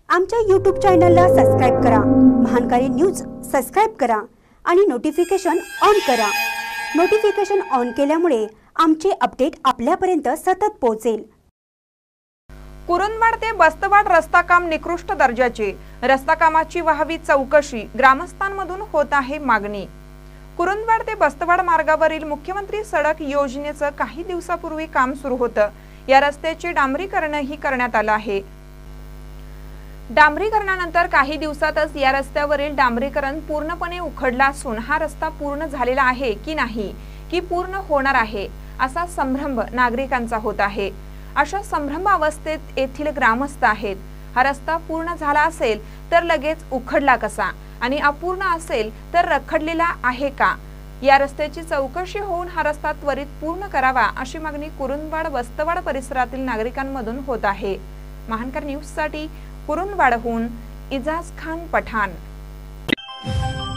आमच्या YouTube चॅनलला subscribe करा, महानकारी न्यूज सबस्क्राइब करा आणि नोटिफिकेशन ऑन करा। नोटिफिकेशन ऑन केल्यामुळे आमचे अपडेट आपल्यापर्यंत सतत पोहोचेल। कुरुंदवाड ते बस्तवाड रस्ता काम निकृष्ट दर्जाचे, रस्ता कामाची व्हावी चौकशी, ग्रामस्थांमधून होत आहे मागणी। कुरुंदवाड ते बस्तवाड मार्गावरील मुख्यमंत्री सडक योजनेचं काही दिवसापूर्वी काम सुरू होतं। या रस्त्याचे डांबरीकरणही करण्यात आलं आहे। डांबरीकरणानंतर काही दिवसातच या रस्त्यावरील डांबरीकरण पूर्णपणे उखडला असून हा रस्ता पूर्ण झालेला आहे की नाही, की पूर्ण होणार आहे असा संभ्रम नागरिकांचा होत आहे। अशा संभ्रम अवस्थेत येथील ग्रामस्थ आहेत। हा रस्ता पूर्ण झाला असेल तर लगेच उखडला कसा आणि अपूर्ण असेल तर रखडलेला आहे का? या रस्त्याची चौकशी होऊन हा रस्ता त्वरित पूर्ण करावा अशी मागणी कुरुंदवाड बस्तवाड परिसरातील नागरिकांमधून होत आहे। महानकर न्यूज साठी कुरुंदवाडहून इजाज खान पठाण।